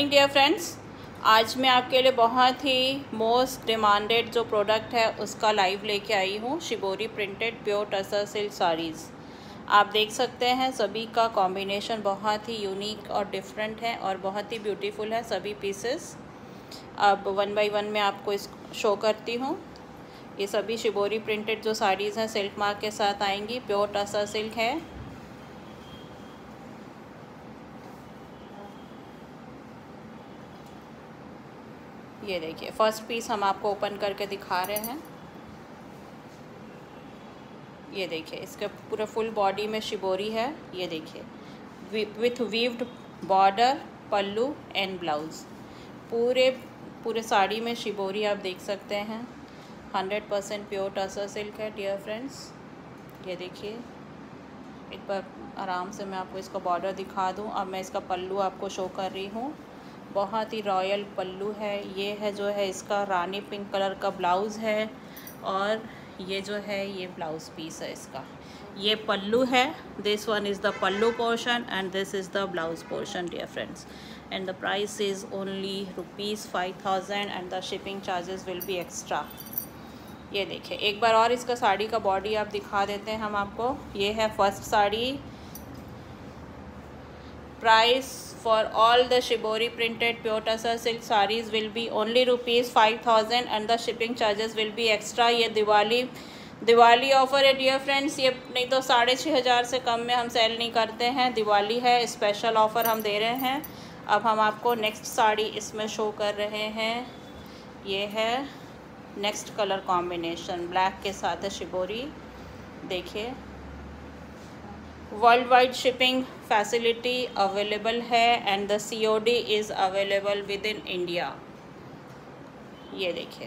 Dear friends, आज मैं आपके लिए बहुत ही मोस्ट डिमांडेड जो प्रोडक्ट है उसका लाइव लेके आई हूँ। Shibori printed pure tussar silk sarees आप देख सकते हैं। सभी का कॉम्बिनेशन बहुत ही यूनिक और डिफरेंट है और बहुत ही ब्यूटीफुल है सभी पीसेस। अब वन बाय वन मैं आपको इस शो करती हूँ। ये सभी शिबोरी प्रिंटेड जो साड़ीज़ हैं सिल्क मार्क के साथ आएंगी। प्योर टसर सिल्क है। ये देखिए, फर्स्ट पीस हम आपको ओपन करके दिखा रहे हैं। ये देखिए, इसके पूरे फुल बॉडी में शिबोरी है। ये देखिए, with woven border, pallu and blouse. पूरे साड़ी में शिबोरी आप देख सकते हैं। 100% प्योर टसर सिल्क है डियर फ्रेंड्स। ये देखिए, एक बार आराम से मैं आपको इसका बॉर्डर दिखा दूं। अब मैं इसका पल्लू आपको शो कर रही हूँ। बहुत ही रॉयल पल्लू है। ये है जो है इसका रानी पिंक कलर का ब्लाउज़ है और ये जो है ये ब्लाउज़ पीस है इसका। ये पल्लू है। This one is the pallu portion and this is the blouse portion dear friends. And the price is only ₹5,000 and the shipping charges will be extra. ये देखिए, एक बार और इसका साड़ी का बॉडी आप दिखा देते हैं हम आपको। ये है first sari. Price for all the shibori printed pure tussar silk sarees will be only ₹5,000 and the shipping charges will be extra। ये दिवाली ऑफ़र है डियर फ्रेंड्स। ये नहीं तो 6,500 से कम में हम सेल नहीं करते हैं। दिवाली है, स्पेशल ऑफ़र हम दे रहे हैं। अब हम आपको नेक्स्ट साड़ी इसमें शो कर रहे हैं। ये है नेक्स्ट कलर कॉम्बिनेशन, ब्लैक के साथ है शिबोरी। देखिए, world wide shipping facility available है and the COD is available within India. ये देखिए,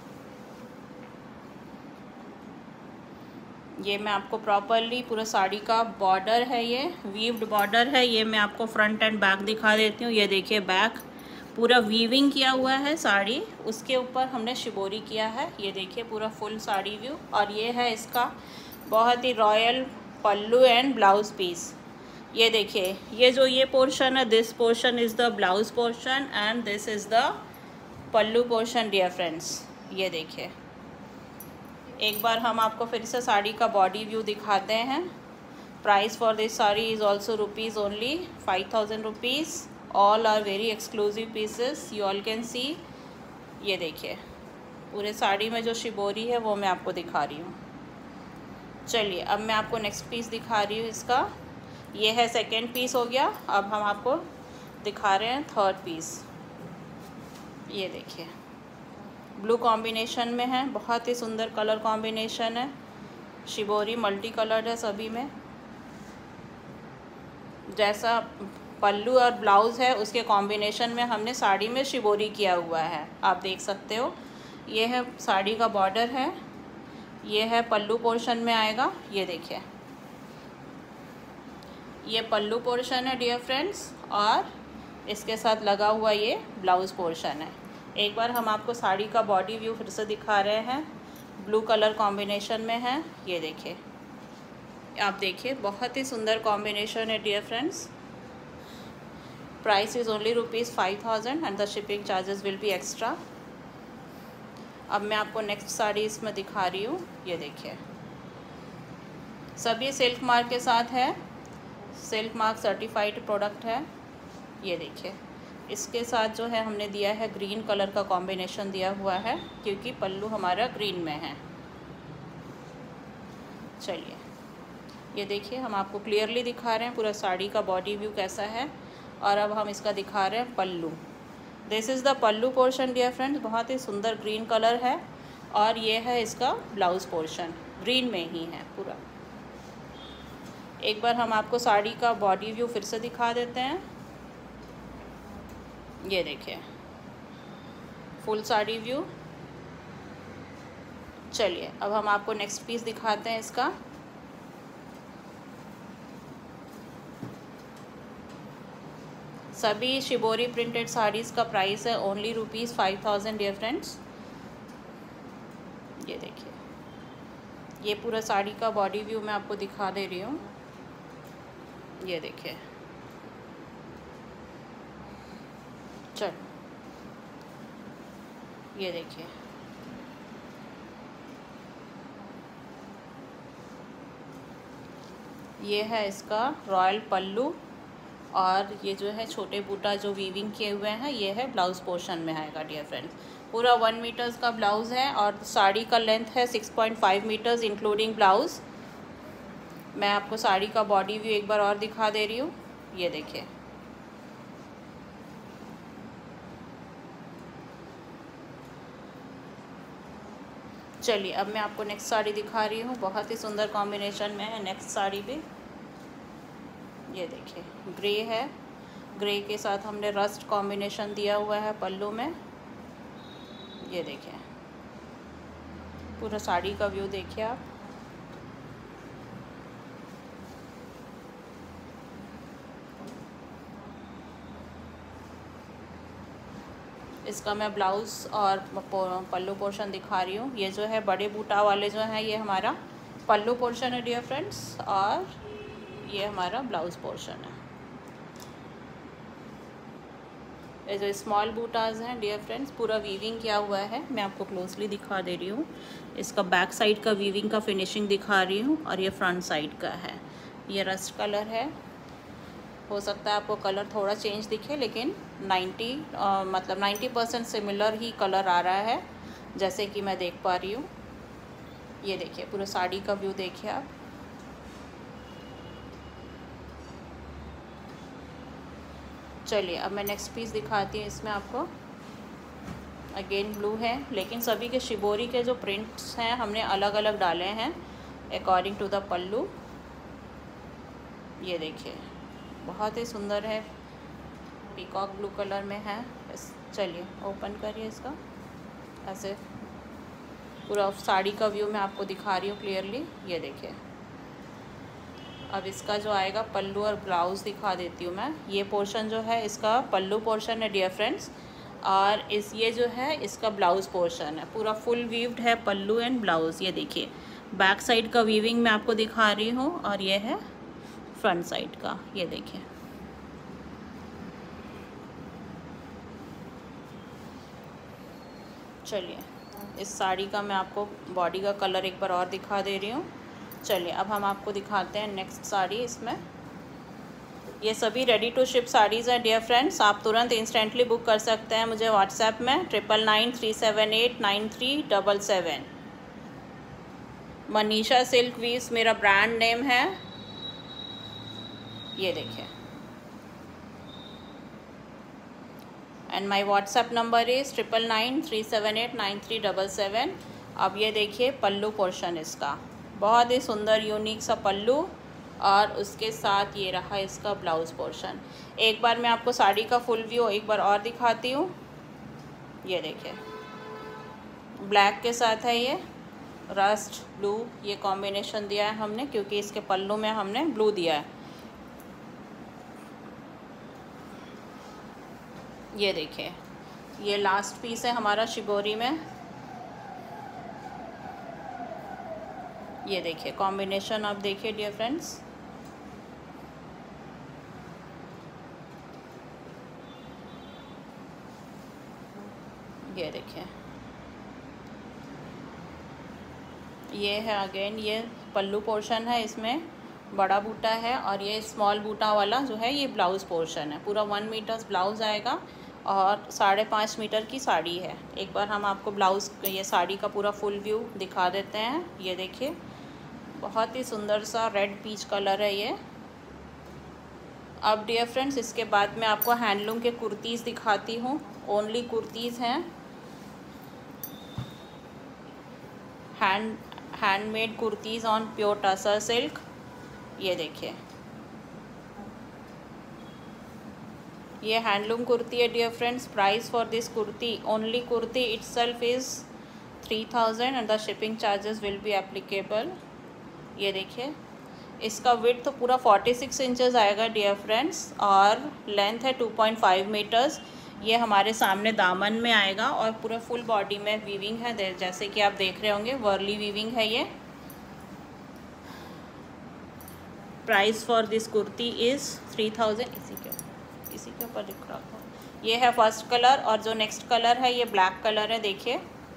ये मैं आपको प्रॉपरली पूरा साड़ी का बॉर्डर है, ये वीव्ड बॉर्डर है। ये मैं आपको फ्रंट एंड बैक दिखा देती हूँ। ये देखिए, बैक पूरा वीविंग किया हुआ है साड़ी, उसके ऊपर हमने शिबोरी किया है। ये देखिए, पूरा फुल साड़ी व्यू। और ये है इसका बहुत ही royal pallu and blouse piece. ये देखिए, ये पोर्शन है, this portion is the blouse portion and this is the pallu portion dear friends. ये देखिए, एक बार हम आपको फिर से साड़ी का बॉडी व्यू दिखाते हैं। Price for this sari is also rupees only ₹5,000। All are very exclusive pieces, you all can see. ये देखिए, पूरे साड़ी में जो शिबोरी है वो मैं आपको दिखा रही हूँ। चलिए, अब मैं आपको नेक्स्ट पीस दिखा रही हूँ इसका। ये है सेकेंड पीस हो गया। अब हम आपको दिखा रहे हैं थर्ड पीस। ये देखिए, ब्लू कॉम्बिनेशन में है। बहुत ही सुंदर कलर कॉम्बिनेशन है। शिबोरी मल्टी कलर्ड है सभी में। जैसा पल्लू और ब्लाउज़ है उसके कॉम्बिनेशन में हमने साड़ी में शिबोरी किया हुआ है, आप देख सकते हो। ये है साड़ी का बॉर्डर है। ये है पल्लू पोर्शन में आएगा। ये देखिए, ये पल्लू पोर्शन है डियर फ्रेंड्स और इसके साथ लगा हुआ ये ब्लाउज़ पोर्शन है। एक बार हम आपको साड़ी का बॉडी व्यू फिर से दिखा रहे हैं। ब्लू कलर कॉम्बिनेशन में है। ये देखिए, आप देखिए, बहुत ही सुंदर कॉम्बिनेशन है dear friends. Price is only ₹5,000 and the shipping charges will be extra. अब मैं आपको नेक्स्ट साड़ी इसमें दिखा रही हूँ। ये देखिए, सभी सिल्क मार्क के साथ है। सिल्क मार्क सर्टिफाइड प्रोडक्ट है। ये देखिए, इसके साथ जो है हमने दिया है ग्रीन कलर का कॉम्बिनेशन दिया हुआ है क्योंकि पल्लू हमारा ग्रीन में है। चलिए, ये देखिए, हम आपको क्लियरली दिखा रहे हैं पूरा साड़ी का बॉडी व्यू कैसा है। और अब हम इसका दिखा रहे हैं pallu. This is the pallu portion dear friends. बहुत ही सुंदर ग्रीन कलर है और ये है इसका ब्लाउज़ पोर्शन, ग्रीन में ही है पूरा। एक बार हम आपको साड़ी का बॉडी व्यू फिर से दिखा देते हैं। ये देखिए, फुल साड़ी व्यू। चलिए, अब हम आपको नेक्स्ट पीस दिखाते हैं इसका। सभी शिबोरी प्रिंटेड साड़ीज़ का प्राइस है ओनली ₹5,000 डियर फ्रेंड्स। ये देखिए, ये पूरा साड़ी का बॉडी व्यू मैं आपको दिखा दे रही हूँ। ये देखिए, चल ये देखिए, ये है इसका रॉयल पल्लू, और ये जो है छोटे बूटा जो वीविंग किए हुए हैं ये है ब्लाउज़ पोर्शन में आएगा डियर फ्रेंड्स। पूरा 1 मीटर्स का ब्लाउज़ है और साड़ी का लेंथ है 6.5 मीटर्स इंक्लूडिंग ब्लाउज़। मैं आपको साड़ी का बॉडी व्यू एक बार और दिखा दे रही हूँ, ये देखिए। चलिए अब मैं आपको नेक्स्ट साड़ी दिखा रही हूँ, बहुत ही सुंदर कॉम्बिनेशन में है नेक्स्ट साड़ी भी। ये देखिए ग्रे है, ग्रे के साथ हमने रस्ट कॉम्बिनेशन दिया हुआ है पल्लू में। ये देखिए पूरा साड़ी का व्यू देखिए आप। इसका मैं ब्लाउज़ और पल्लू पोर्शन दिखा रही हूँ। ये जो है बड़े बूटा वाले जो हैं ये हमारा पल्लू पोर्शन है डियर फ्रेंड्स, और ये हमारा ब्लाउज़ पोर्शन है। ये जो स्मॉल बूटाज हैं डियर फ्रेंड्स पूरा वीविंग किया हुआ है, मैं आपको क्लोजली दिखा दे रही हूँ। इसका बैक साइड का वीविंग का फिनिशिंग दिखा रही हूँ, और ये फ्रंट साइड का है। ये रस्ट कलर है, हो सकता है आपको कलर थोड़ा चेंज दिखे, लेकिन 90% सिमिलर ही कलर आ रहा है जैसे कि मैं देख पा रही हूँ। ये देखिए पूरा साड़ी का व्यू देखिए आप। चलिए अब मैं नेक्स्ट पीस दिखाती हूँ। इसमें आपको अगेन ब्लू है, लेकिन सभी के शिबोरी के जो प्रिंट्स हैं हमने अलग अलग डाले हैं अकॉर्डिंग टू द पल्लू। ये देखिए बहुत ही सुंदर है, पीकॉक ब्लू कलर में है। चलिए ओपन करिए इसका, ऐसे पूरा साड़ी का व्यू मैं आपको दिखा रही हूँ क्लियरली। ये देखिए अब इसका जो आएगा पल्लू और ब्लाउज़ दिखा देती हूँ मैं। ये पोर्शन जो है इसका पल्लू पोर्शन है डियर फ्रेंड्स, और ये जो है इसका ब्लाउज़ पोर्शन है। पूरा फुल वीव्ड है पल्लू एंड ब्लाउज़। ये देखिए बैक साइड का वीविंग मैं आपको दिखा रही हूँ, और ये है फ्रंट साइड का। ये देखिए चलिए इस साड़ी का मैं आपको बॉडी का कलर एक बार और दिखा दे रही हूँ। चलिए अब हम आपको दिखाते हैं नेक्स्ट साड़ी। इसमें ये सभी रेडी टू शिप साड़ीज़ हैं डियर फ्रेंड्स, आप तुरंत इंस्टेंटली बुक कर सकते हैं मुझे व्हाट्सएप में 9993789377। मनीषा सिल्क वीव्स मेरा ब्रांड नेम है। ये देखिए, and my WhatsApp number is 9993789377। अब ये देखिए पल्लू पोर्शन इसका, बहुत ही सुंदर यूनिक सा पल्लू, और उसके साथ ये रहा इसका ब्लाउज़ पोर्शन। एक बार मैं आपको साड़ी का फुल व्यू एक बार और दिखाती हूँ। ये देखिए ब्लैक के साथ है ये रस्ट ब्लू, ये कॉम्बिनेशन दिया है हमने क्योंकि इसके पल्लू में हमने ब्लू दिया है। ये देखिए ये लास्ट पीस है हमारा शिबोरी में। ये देखिए कॉम्बिनेशन आप देखिए डियर फ्रेंड्स। ये देखिए ये है अगेन ये पल्लू पोर्शन है, इसमें बड़ा बूटा है, और ये स्मॉल बूटा वाला जो है ये ब्लाउज़ पोर्शन है। पूरा 1 मीटर्स ब्लाउज़ आएगा और 5.5 मीटर की साड़ी है। एक बार हम आपको ब्लाउज़ ये साड़ी का पूरा फुल व्यू दिखा देते हैं। ये देखिए बहुत ही सुंदर सा रेड पीच कलर है ये। अब डियर फ्रेंड्स इसके बाद मैं आपको हैंडलूम के कुर्तीज़ दिखाती हूँ। ओनली कुर्तीज़ हैं, handmade kurtis on pure tussar silk. ये देखिए ये हैंडलूम कुर्ती है dear friends. Price for this kurti, only kurti itself is 3000 and the shipping charges will be applicable. ये देखिए इसका विड्थ तो पूरा 46 इंचेस आएगा डियर फ्रेंड्स, और लेंथ है 2.5 मीटर्स। ये हमारे सामने दामन में आएगा और पूरा फुल बॉडी में वीविंग है, जैसे कि आप देख रहे होंगे वर्ली वीविंग है ये। Price for this kurti is 3000। इसी के ऊपर लिख रहा था ये है फर्स्ट कलर और जो नेक्स्ट कलर है ये ब्लैक कलर है। देखिए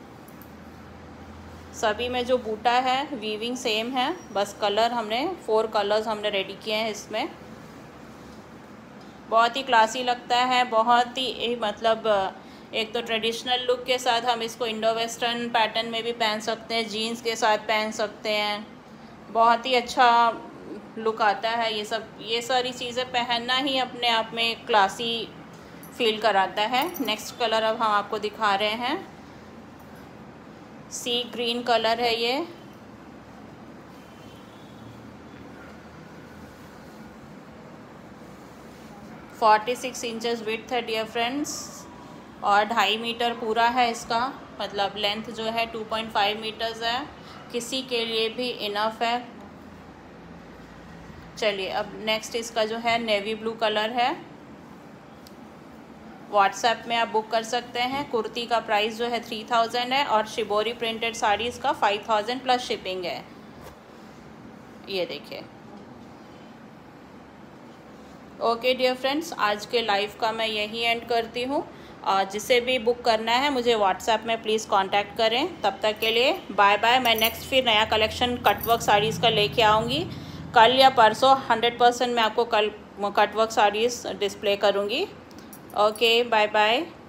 सभी में जो बूटा है वीविंग सेम है, बस कलर हमने 4 कलर्स हमने रेडी किए हैं इसमें। बहुत ही क्लासी लगता है, बहुत ही मतलब एक तो ट्रेडिशनल लुक के साथ हम इसको इंडो वेस्टर्न पैटर्न में भी पहन सकते हैं, जीन्स के साथ पहन सकते हैं, बहुत ही अच्छा लुक आता है। ये सारी चीज़ें पहनना ही अपने आप में क्लासी फील कराता है। नेक्स्ट कलर अब हम आपको दिखा रहे हैं, सी ग्रीन कलर है ये। फोर्टी 46 इंचेस विड्थ है डियर फ्रेंड्स और 2.5 मीटर पूरा है इसका, मतलब लेंथ जो है 2.5 मीटर्स है, किसी के लिए भी इनफ है। चलिए अब नेक्स्ट इसका जो है नेवी ब्लू कलर है। व्हाट्सएप में आप बुक कर सकते हैं। कुर्ती का प्राइस जो है 3000 है और शिबोरी प्रिंटेड साड़ीज़ का 5000 प्लस शिपिंग है। ये देखिए। ओके डियर फ्रेंड्स, आज के लाइव का मैं यही एंड करती हूँ। जिसे भी बुक करना है मुझे व्हाट्सएप में प्लीज़ कांटेक्ट करें। तब तक के लिए बाय बाय। मैं नेक्स्ट फिर नया कलेक्शन कटवर्क साड़ीज़ का लेके आऊँगी कल या परसों। 100% मैं आपको कल कटवर्क साड़ीज़ डिस्प्ले करूँगी। Okay bye bye.